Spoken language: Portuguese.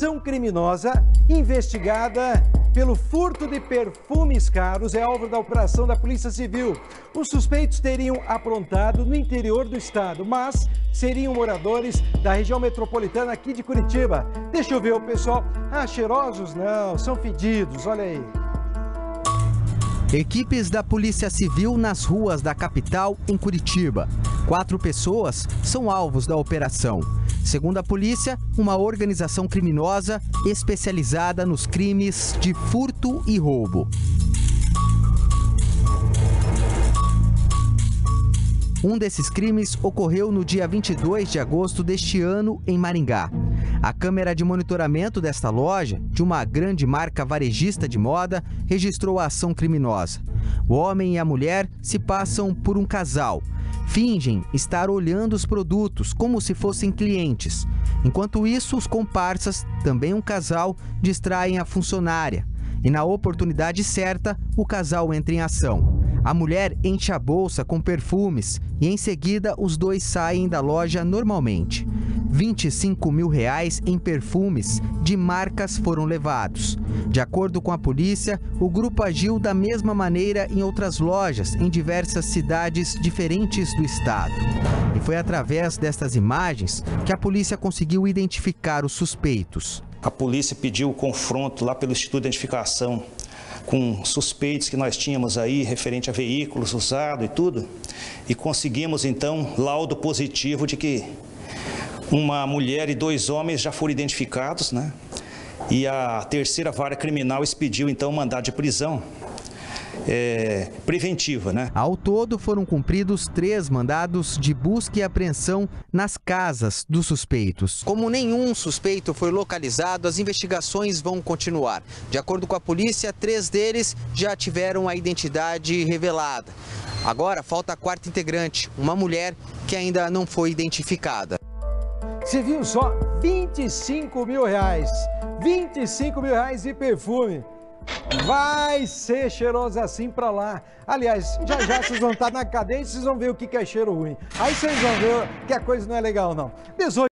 ação criminosa investigada pelo furto de perfumes caros é alvo da operação da Polícia Civil. Os suspeitos teriam aprontado no interior do estado, mas seriam moradores da região metropolitana aqui de Curitiba. Deixa eu ver o pessoal. Ah, cheirosos não, são fedidos, olha aí. Equipes da Polícia Civil nas ruas da capital, em Curitiba. 4 pessoas são alvos da operação. Segundo a polícia, uma organização criminosa especializada nos crimes de furto e roubo. Um desses crimes ocorreu no dia 22 de agosto deste ano, em Maringá. A câmera de monitoramento desta loja, de uma grande marca varejista de moda, registrou a ação criminosa. O homem e a mulher se passam por um casal. Fingem estar olhando os produtos como se fossem clientes. Enquanto isso, os comparsas, também um casal, distraem a funcionária. E na oportunidade certa, o casal entra em ação. A mulher enche a bolsa com perfumes e em seguida os dois saem da loja normalmente. R$25 mil em perfumes de marcas foram levados. De acordo com a polícia, o grupo agiu da mesma maneira em outras lojas em diversas cidades diferentes do estado. E foi através destas imagens que a polícia conseguiu identificar os suspeitos. A polícia pediu o confronto lá pelo Instituto de Identificação com suspeitos que nós tínhamos aí, referente a veículos usados e tudo, e conseguimos então laudo positivo de que uma mulher e 2 homens já foram identificados, né? E a terceira vara criminal expediu então mandado de prisão preventiva, né? Ao todo foram cumpridos 3 mandados de busca e apreensão nas casas dos suspeitos. Como nenhum suspeito foi localizado, as investigações vão continuar. De acordo com a polícia, 3 deles já tiveram a identidade revelada. Agora falta a 4ª integrante, uma mulher que ainda não foi identificada. Você viu só? R$25 mil. R$25 mil de perfume. Vai ser cheiroso assim pra lá. Aliás, já vocês vão estar na cadeia e vocês vão ver o que é cheiro ruim. Aí vocês vão ver que a coisa não é legal, não. 18